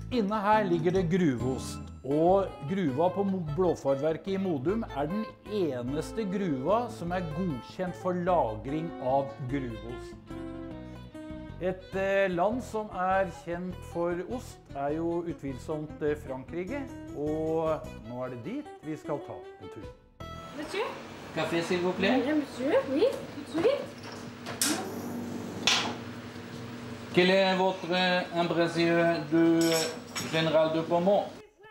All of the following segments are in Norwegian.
Inne her ligger det gruveost, og gruva på Blåfarverket i Modum er den eneste gruva som er godkjent for lagring av gruveost. Et land som er kjent for ost er jo utvilsomt Frankrike, og nå er det dit vi skal ta en tur. Monsieur? Café, s'il vous plaît. Bien, monsieur, oui, tout de suite. Quel est votre embrasier de Général de Pommeau?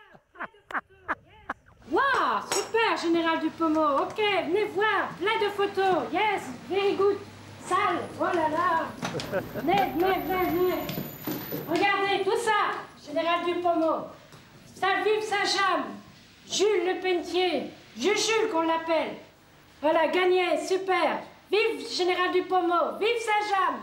Wow, super, Général du Pommeau. Ok, venez voir, plein de photos. Yes, very good. Salle, oh là là. Venez. Regardez, tout ça, Général du Pommeau. Saint-Vive Saint-James, Jules Le Pentier, Jules qu'on l'appelle. Voilà, gagné, super. Vive Général du Pommeau, vive Saint-James.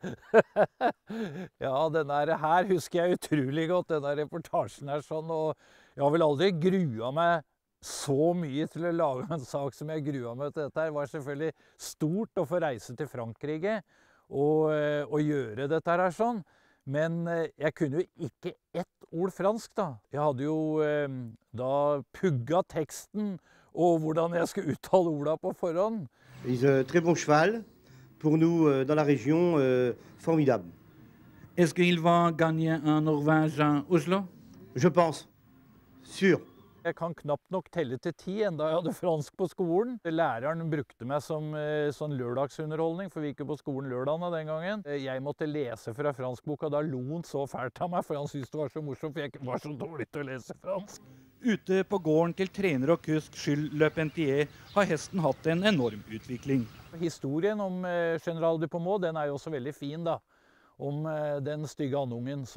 Ja, denne her husker jeg utrolig godt, denne reportasjen her sånn, og jeg har vel aldri grua meg så mye til å lage en sak som jeg grua meg til dette her. Det var selvfølgelig stort å få reise til Frankrike og gjøre dette her sånn, men jeg kunne jo ikke ett ord fransk da. Jeg hadde jo da pugga teksten og hvordan jeg skulle uttale orda på forhånd. Très bon cheval. Pour nous, dans la région, formidable. Est-ce qu'il va gagner un Norvège à Oslo? Je pense. Sûr. Jeg kan knapt nok telle til 10 enda jeg hadde fransk på skolen. Læreren brukte meg som sånn lørdagsunderholdning, for vi gikk jo på skolen lørdagene den gangen. Jeg måtte lese fra franskboka, da lo han så fælt av meg, for han syntes det var så morsomt, for jeg var så dårlig til å lese fransk. Ute på gården til trener og kusk Jules Le Pentier har hesten hatt en enorm utvikling. Historien om Général du Pommeau, den er jo også veldig fin da. Om den stygge andungen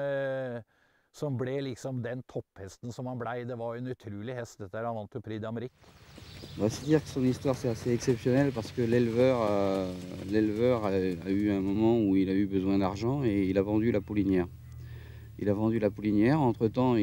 som ble liksom den topphesten som han blei. Det var en utrolig hest, dette han vant jo Prix d'Amérique. On va se dire que son histoire c'est assez exceptionnel parce que l'éleveur a eu un moment où il a eu besoin d'argent et il a vendu la poulinière. Il a vendu la poulinière, entre-temps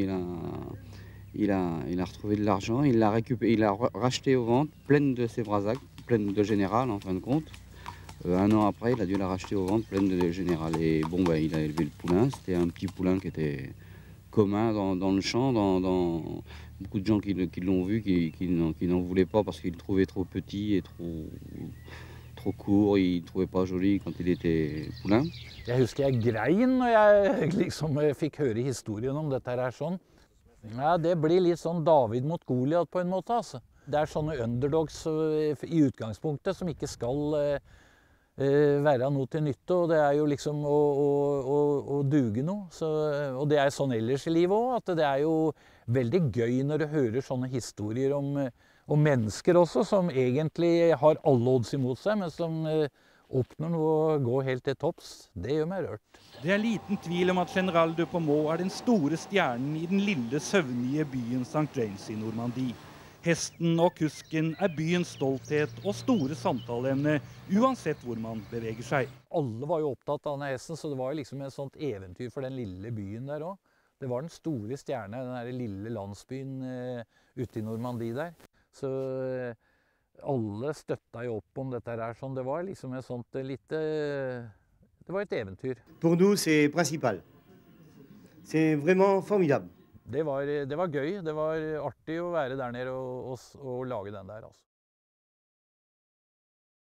il a retrouvé de l'argent, il l'a récupéré, il l'a racheté aux ventes, pleine de ses Brasac, pleine de Général en fin de compte. Un an après, il a dû la racheter aux ventes, pleine de Général. Et bon, bah, il a élevé le poulain, c'était un petit poulain qui était commun dans le champ, dans beaucoup de gens qui l'ont vu, qui n'en voulaient pas parce qu'ils le trouvaient trop petit et trop court, ils ne trouvaient pas joli quand il était poulain. Jeg husker jeg grein når jeg liksom fikk høre historien om dette her sånn. Ja, det blir litt sånn David mot Goliat på en måte, altså. Det er sånne underdogs i utgangspunktet som ikke skal være noe til nytte, og det er jo liksom å duge noe. Og det er sånn ellers i livet også, at det er jo veldig gøy når du hører sånne historier om mennesker også, som egentlig har alle odds imot seg, men som oppnår noe å gå helt til topps. Det gjør meg rørt. Det er liten tvil om at Général de Pommeau er den store stjernen i den lille, søvnige byen St. James i Normandie. Hesten og kusken er byens stolthet og store samtaleemne, uansett hvor man beveger seg. Alle var jo opptatt av denne hesten, så det var jo liksom et sånt eventyr for den lille byen der også. Det var den store stjerne, den der lille landsbyen ute i Normandie der. Så alle støtta jo opp om dette her sånn. Det var liksom et sånt det var et eventyr. Pour nous, c'est principal. C'est vraiment formidable. Det var gøy. Det var artig å være der nede og lage den der, altså.